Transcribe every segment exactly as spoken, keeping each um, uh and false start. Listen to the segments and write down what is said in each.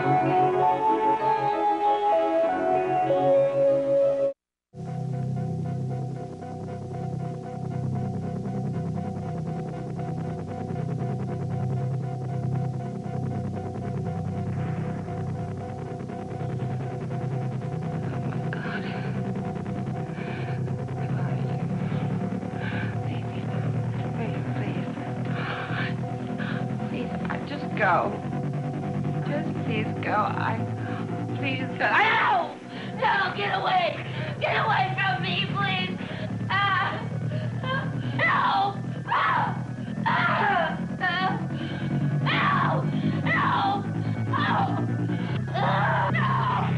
Go. Just please go. I... Please go. No! No! Get away! Get away from me, please! Ah! No! Ah! Ah! No! No! No! Ah! No!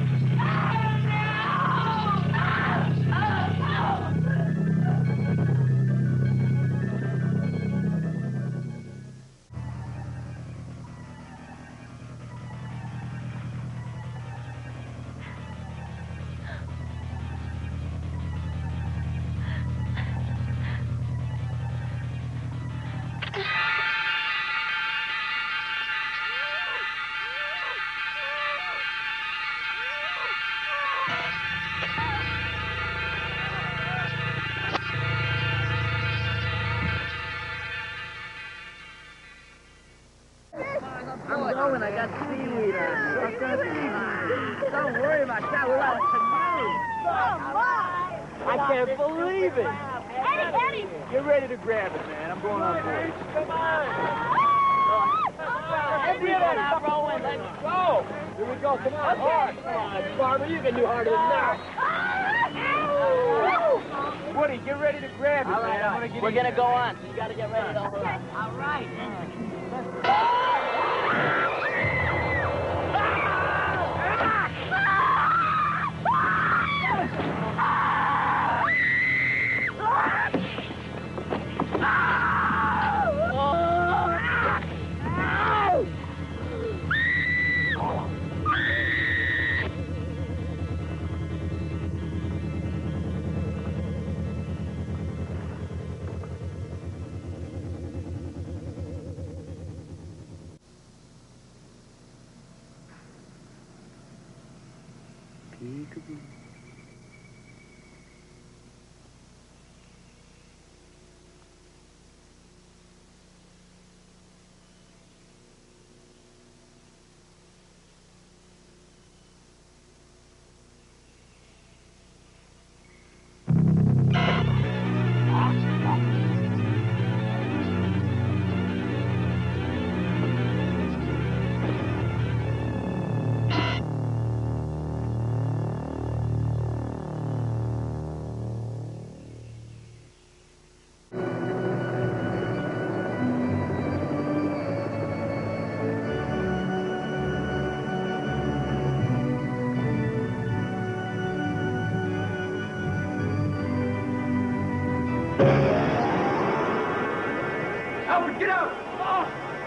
And I got seaweed on it. Don't worry about that. We'll have to move. Oh, my! I can't believe it. Eddie, Eddie! Get ready to grab it, man. I'm going on board. Come on. Everybody, Rowan, let's go. Here we go. Come on, hard. Come on, Barbara, you can do harder than that. Woody, get ready to grab it, all right, man. all right. I'm gonna get We're in. going to go on. You got to get ready to hold on. All right. Peekaboo. Albert, get out! Oh!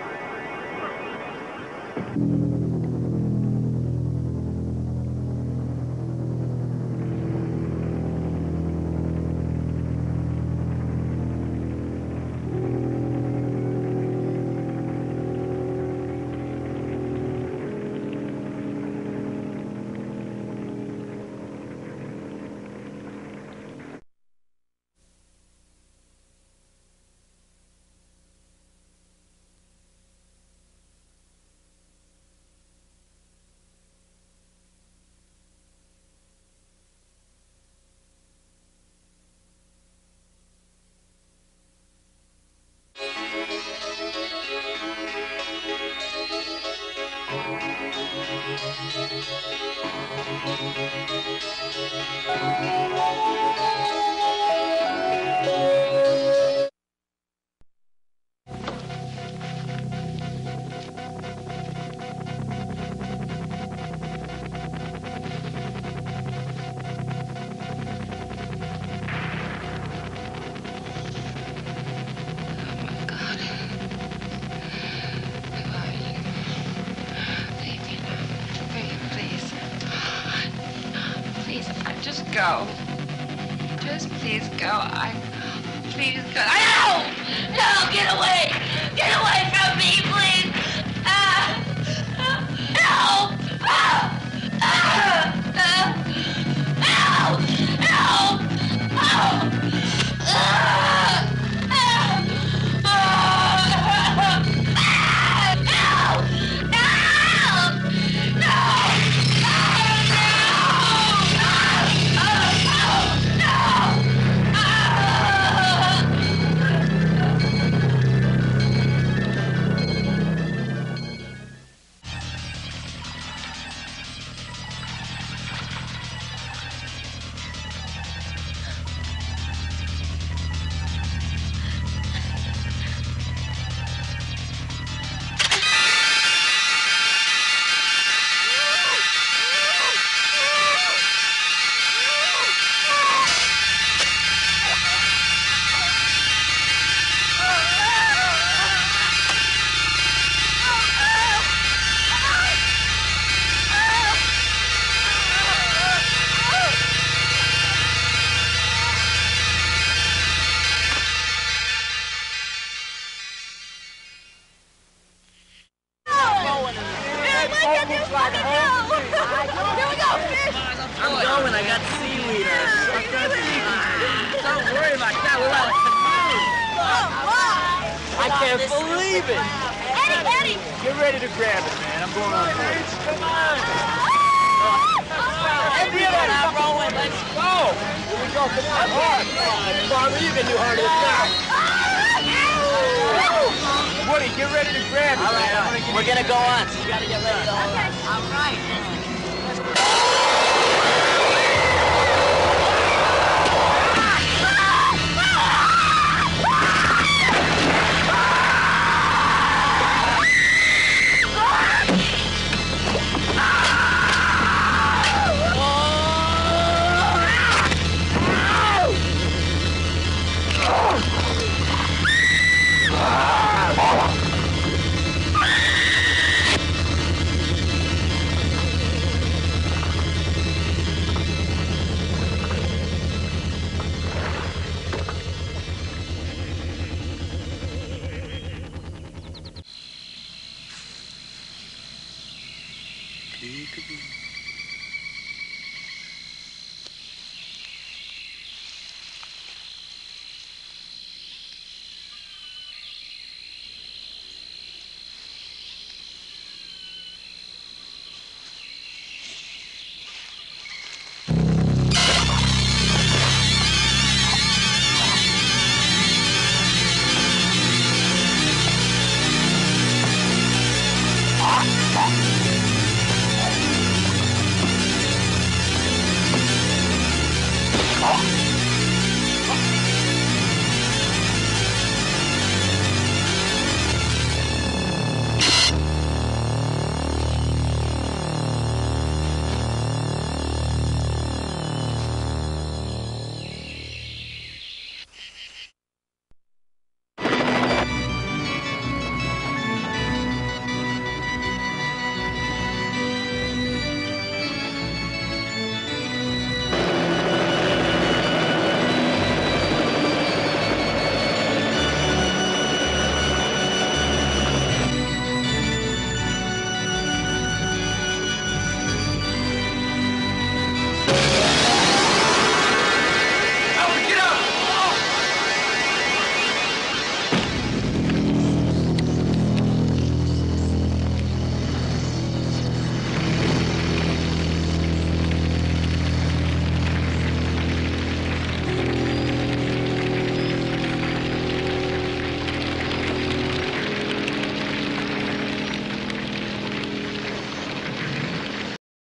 Just go. Just please go. I... Please go. I... No! No! Get away! Get away from me, please! Ah! No! Here we go, fish! I'm going. I got seaweed. Don't worry about that. We're out of I can't believe it. Eddie, Eddie! Get ready to grab it, man. I'm going on board. Come on. Everyone, I'm rolling. Let's Go. Here we go. Come on. Hard. Come on. Farmer, you can do harder than that. Woody, get ready to grab it, All right, man. all right. We're gonna go on, so you gotta get ready to hold on. All right. Peekaboo.